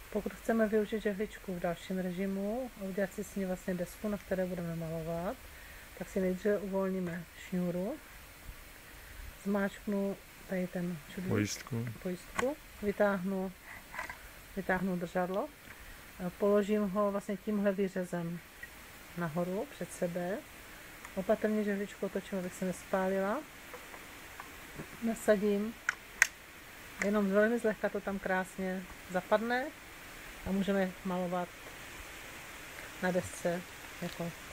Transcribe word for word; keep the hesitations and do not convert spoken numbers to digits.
Pokud chceme využít žehličku v dalším režimu a udělat si s ní vlastně desku, na které budeme malovat, tak si nejdříve uvolníme šňůru, zmáčknu tady ten čudlík, Pojistku. pojistku, vytáhnu, vytáhnu držadlo, položím ho vlastně tímhle výřezem nahoru před sebe, opatrně žehličku otočím, abych se nespálila, nasadím, jenom velmi zlehka to tam krásně zapadne a můžeme malovat na desce jako